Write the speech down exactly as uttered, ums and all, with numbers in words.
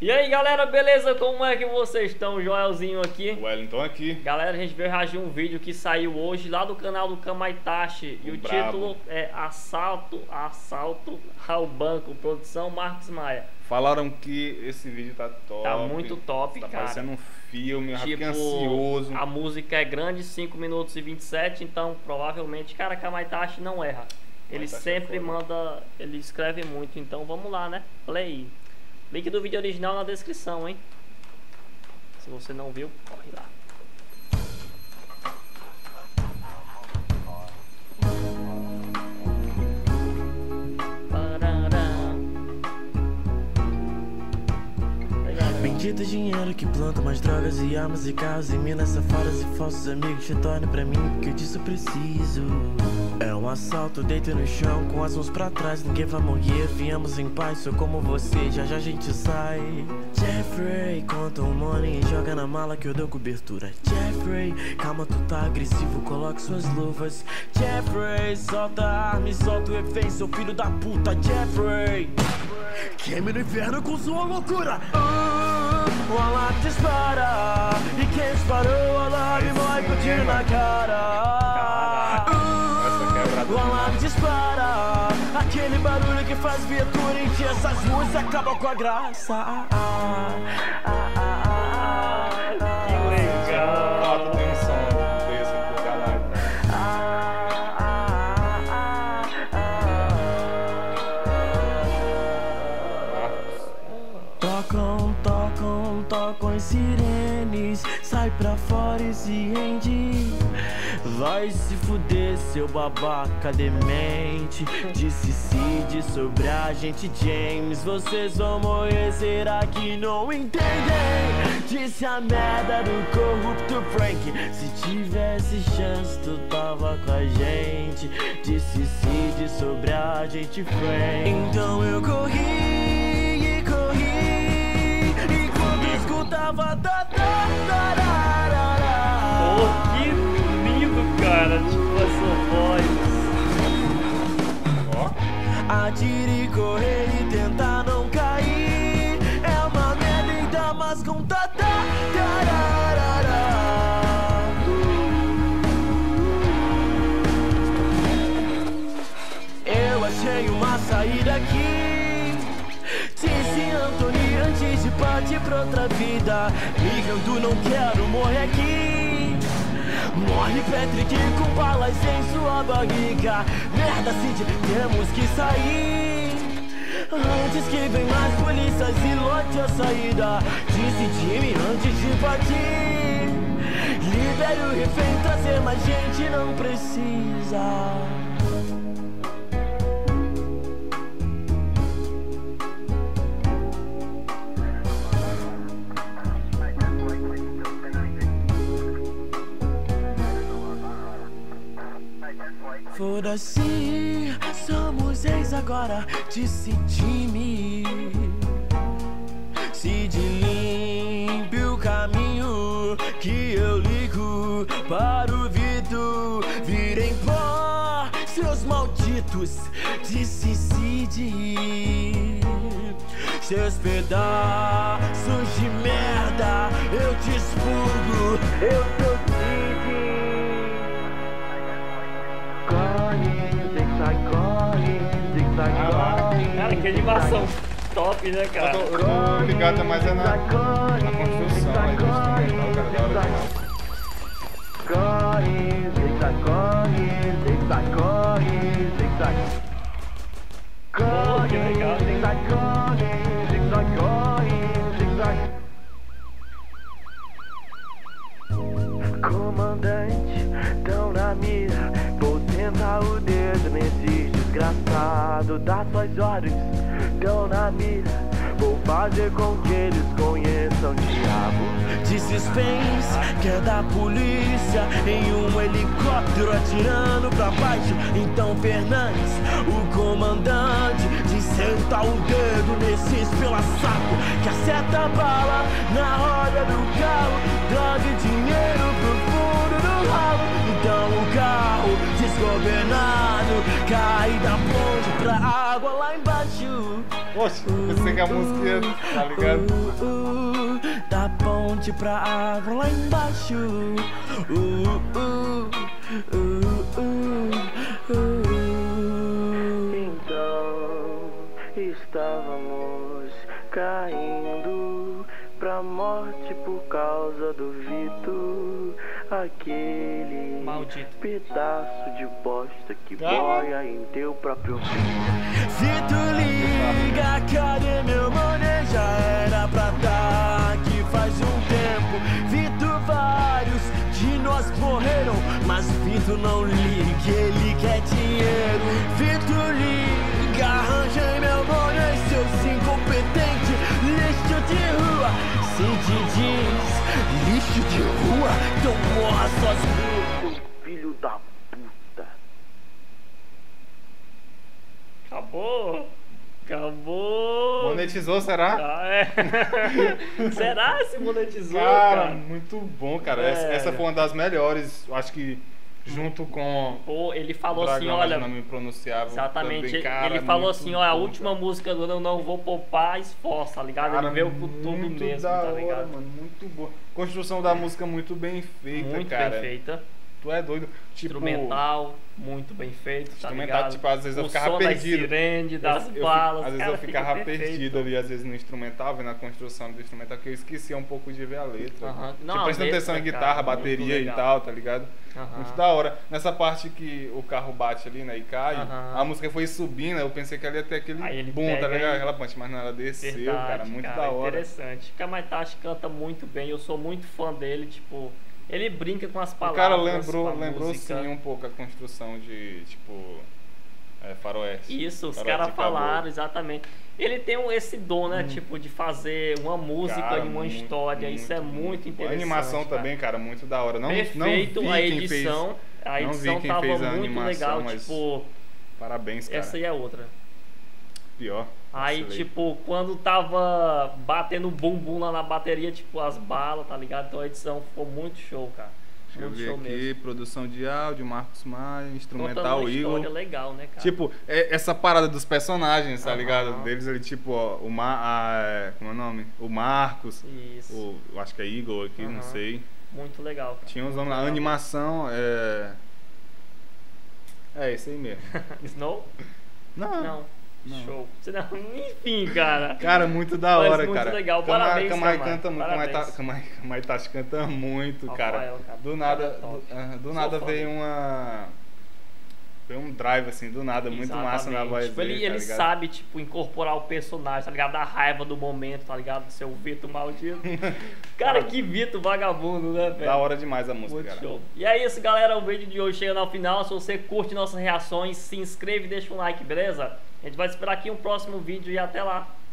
E aí galera, beleza? Como é que vocês estão? Joelzinho aqui. O Wellington aqui. Galera, a gente veio reagir um vídeo que saiu hoje lá do canal do Kamaitachi. E o brabo. título é Assalto, Assalto ao Banco, produção Marcos Maia. Falaram que esse vídeo tá top. Tá muito top, tá cara. Tá parecendo um filme, eu já tipo, fiquei ansioso. A música é grande, cinco minutos e vinte e sete, então provavelmente, cara, Kamaitachi não erra. Ele Kamaitachi sempre é manda, ele escreve muito, então vamos lá, né? Play. Link do vídeo original na descrição, hein? Se você não viu, corre lá. Bendito dinheiro que planta mais drogas e armas e carros e minas safadas e falsos amigos retornem pra mim porque disso eu preciso. É um assalto, deito no chão com as mãos pra trás, ninguém vai morrer, viemos em paz, sou como você, já já a gente sai. Jeffrey, conta um money e joga na mala que eu dou cobertura. Jeffrey, calma, tu tá agressivo, coloque suas luvas. Jeffrey, solta a arma e solta o refém, seu filho da puta. Jeffrey, queime no inferno com sua loucura. uh, O alarme dispara e quem disparou o alarme morre com tiro na cara. uh, O alarme dispara, aquele barulho que faz viatura em ti. Essas luzes acabam com a graça. ah, ah, ah, ah, ah, Que legal. Ah, tem um som desse pro canal. Tocam, tocam, tocam as sirenes. Sai pra fora e se rende. Vai se fuder, seu babaca demente. Disse Cid sobre a gente James. Vocês vão morrer, será que não entendem? Disse a merda do corrupto Frank. Se tivesse chance tu tava com a gente. Disse Cid sobre a gente Frank. Então eu corri e corri enquanto escutava da da da da da. Pô, que lindo, cara, tipo essa voz. Ó. Atire, correr e tentar não cair. É uma merda, ainda mais com da da da da da. Eu achei uma saída aqui. Disse Anthony antes de partir pra outra vida. Ligando, não quero morrer aqui. Morre Patrick com balas em sua barriga. Merda, Cid, temos que sair antes que vem mais polícias e lote a saída. Disse Jimmy antes de partir. Libere o refém, trazer mais gente não precisa. Foda-se, somos ex agora, disse Jimmy. Cid limpe o caminho que eu ligo para o Vitor. Virem pó, seus malditos, disse Cid. Seus pedaços de merda, eu te expurgo, eu sou Cid. Cara, que animação top, né, cara? Eu tô, eu tô ligado, mas é na, na construção aí do instrumental, cara, da hora demais. Corre, zigzag, corre, zigzag, corre, zigzag. Pô, que legal, hein? Zigzag, corre, zigzag, corre, zigzag. Comandante, tão na mira. Vou sentar o dedo nesses desgraçados. Dá suas ordens, tão na mira. Vou fazer com que eles conheçam o diabo. Disse Spence, que é da polícia, em um helicóptero atirando pra baixo. Então Fernandes, o comandante, diz senta o dedo nesses pela saco, que acerta a bala na roda do carro. Droga e dinheiro pro fundo do ralo. Então o carro desgovernado cai da ponte pra água lá embaixo. Ô, Poxa, pensei que a música ia, tá ligado? Uh, uh, da ponte pra água lá embaixo. Uh, uh, uh, uh, uh. Então estávamos caindo pra morte por causa do Vitor, aquele Maldito. pedaço de bosta que Ah. boia em teu próprio Vitor, liga, cadê meu mané? Já era pra tá aqui faz um tempo. Vitor, vários de nós morreram, mas Vitor não liga, ele quer dinheiro. Vitor, liga, arranjei meu mané, seus incompetentes, lixo de rua. Se te diz lixo de rua, então morra sozinho, filho da puta. Acabou. Acabou. Monetizou, será? Ah, é. Será se monetizou, Cara, cara? muito bom, cara. Essa, Velho. essa foi uma das melhores, eu acho que junto com Pô, ele falou assim, Dragão, olha... não me pronunciava. Exatamente, também, cara, ele falou muito assim, ó, a bom, última cara. música do Eu Não Vou Poupar Esforço, tá ligado? Cara, Ele veio com tudo muito mesmo, da tá hora, ligado? mano, muito boa. Construção da música muito bem feita, Muito cara. bem feita. Tu é doido. Tipo, Instrumental, muito bem feito, tá instrumental, ligado? tipo, às vezes eu o ficava som perdido. das sirene, das eu, eu, balas, Às vezes cara, eu ficava fica perfeito. perdido ali, às vezes no instrumental, vendo a construção do instrumental, que eu esquecia um pouco de ver a letra. Aham. Não, Tipo, a prestando letra, atenção em cara, guitarra, muito bateria e legal. tal, tá ligado? Aham. Muito da hora. Nessa parte que o carro bate ali, né, e cai, Aham. a música foi subindo, eu pensei que ali ia ter aquele Aí ele boom, tá pega ligado? e- Aquela punch, mas não, ela desceu, Verdade, cara, muito cara, da hora. interessante. Kamaitachi canta muito bem, eu sou muito fã dele, tipo, ele brinca com as O palavras. cara com lembrou, a lembrou música. sim um pouco a construção de, tipo, é, faroeste. Isso, os Faroeste caras Caboclo. falaram, exatamente. Ele tem um- esse dom, né, tipo, de fazer uma música Cara, e uma muito, história, isso é muito A interessante. animação cara. também, cara, muito da hora. Não, Perfeito, não vi a quem edição, fez, a não vi edição quem tava fez a muito animação, legal, mas tipo, parabéns, cara. essa aí é outra. Pior. Aí, Vacilei. tipo, quando tava batendo bumbum lá na bateria, tipo, as balas, tá ligado? Então a edição ficou muito show, cara. Deixa eu Muito ver show aqui, mesmo. produção de áudio, Marcos Maia, Contando instrumental uma Igor. história legal, né, cara? Tipo, é- essa parada dos personagens, tá Aham. ligado? Deles ali, tipo, ó, o Mar... a- é, como é o nome? O Marcos, Isso. o, eu acho que é Igor aqui, não Aham. sei. Muito legal, cara. Tinha uns nomes lá, a Legal. animação, é... É, esse aí mesmo. Snow? Não. Não. Não. Show. Você não- Enfim, cara. Cara, muito da Mas hora, muito cara. legal. Kamai- Parabéns, Kamai Kamai. canta muito. Parabéns. Kamai Ta- Kamai- Kamai Tachi canta muito, cara. Rafael, cara. Do nada, Cara, top. do, ah, do Sou nada fã veio dele. uma... Veio um drive, assim, do nada, muito massa na Exatamente. voz Tipo, dele, ele, tá ele ligado? sabe, tipo, incorporar o personagem, tá ligado? Da raiva do momento, tá ligado? Do seu Vitor maldito. Cara, que Vitor vagabundo, né, velho? Da hora demais a música, Muito cara. show. E é isso, galera. O vídeo de hoje chegando ao final. Se você curte nossas reações, se inscreve e deixa um like, beleza? A gente vai esperar aqui um próximo vídeo e até lá.